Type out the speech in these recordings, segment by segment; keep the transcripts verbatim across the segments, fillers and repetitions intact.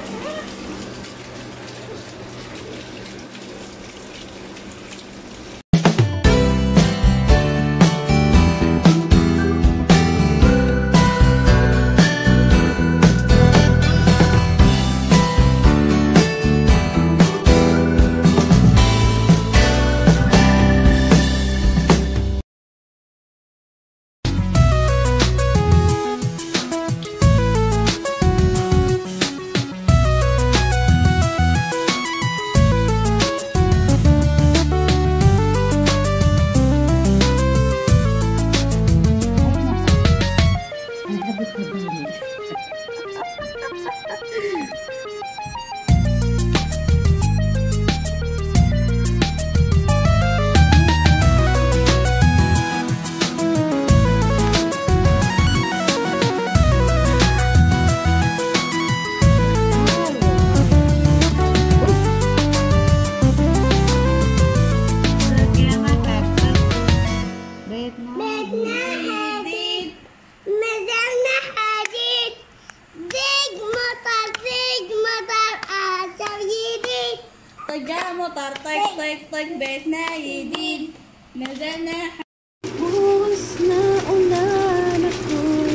motor tak tak tak besna yidin nazana buhos na ulan ako'y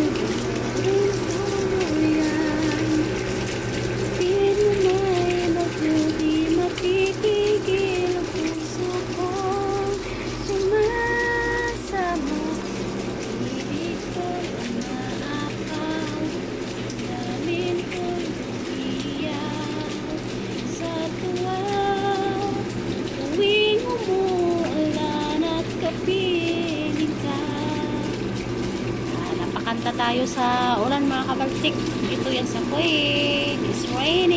tuluyan. Pero may mabuti mapipigil ang puso kong sumasama. Ibig ko'y umaakaw, damdamin ko'y umiiyak sa tuwa. Tuwing umuulan at kapiling ka. Ah, napakanta tayo sa ulan mga kabaltik. Dito yan sa Kuwait. It's raining.